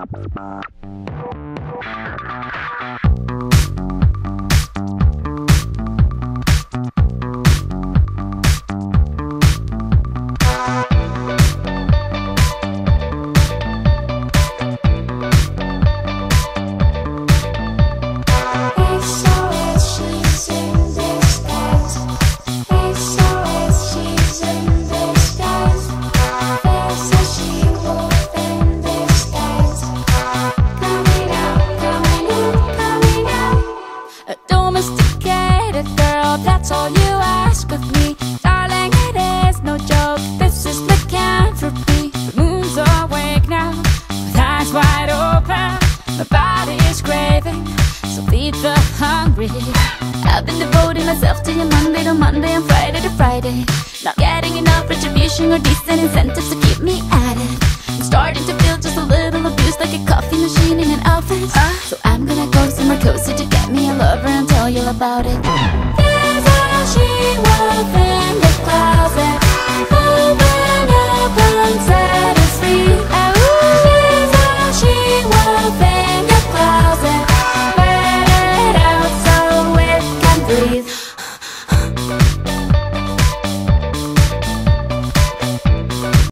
That's all you ask of me, darling, it is no joke. This is lycanthropy. The moon's awake now, with eyes wide open. My body is craving, so feed the hungry. I've been devoting myself to you Monday to Monday and Friday to Friday. Not getting enough retribution or decent incentives to keep me at it. I'm starting to feel just a little abused, like a coffee machine in an office. So I'm gonna go somewhere cozy to get me a lover and tell you about it. She will